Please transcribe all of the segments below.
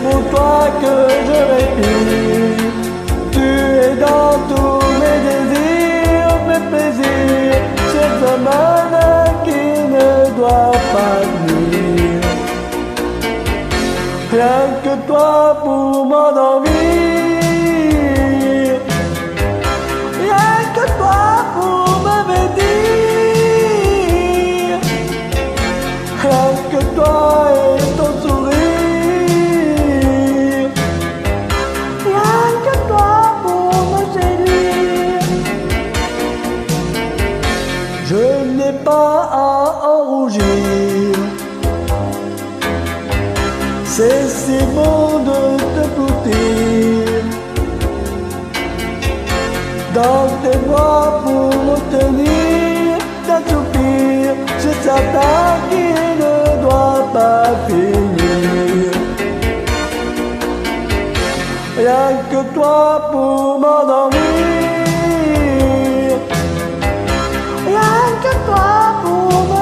pour toi que je respire. Tu es dans tous mes désirs, mes plaisirs, cette semaine qui ne doit pas venir. Rien que toi pour m'endormir, rien que toi pour me bénir, rien que toi et ton sourire, rien que toi pour me séduire. Je n'ai pas à en rougir, c'est si bon de te blottir dans tes bras pour m'obtenir d'un soupir. C'est certain qui ne doit pas finir. Rien que toi pour m'endormir, rien que toi pour me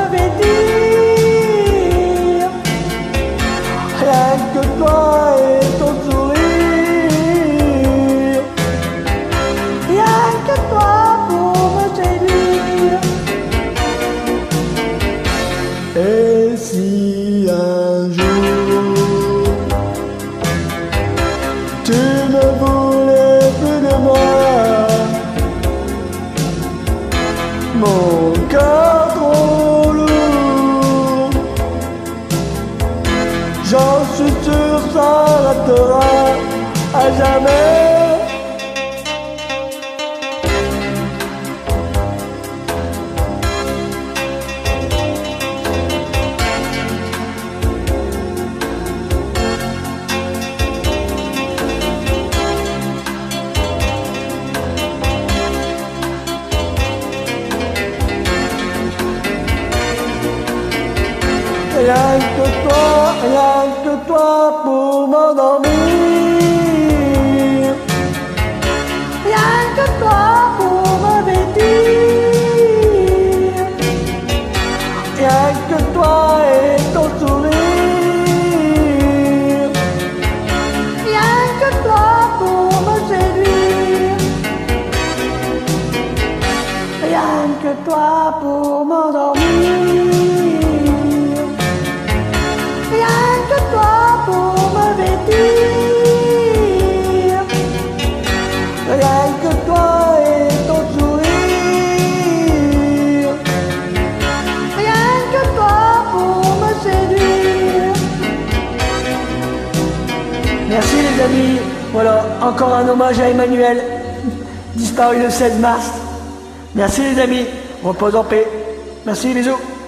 vêtir, rien que toi et ton sourire, rien que toi pour me séduire. Et si un jour tu ne voulais plus de moi, mon cœur trop lourd, j'en suis sûr, s'arrêtera à jamais. Rien que toi pour m'endormir, rien que toi pour me vêtir, rien que toi et ton sourire, rien que toi pour me séduire, rien que toi pour m'endormir. Rien que toi pour me vêtir, rien que toi et ton sourire, rien que toi pour me séduire. Merci les amis, voilà, encore un hommage à Emmanuel, disparu le 16 mars. Merci les amis, repose en paix. Merci, bisous.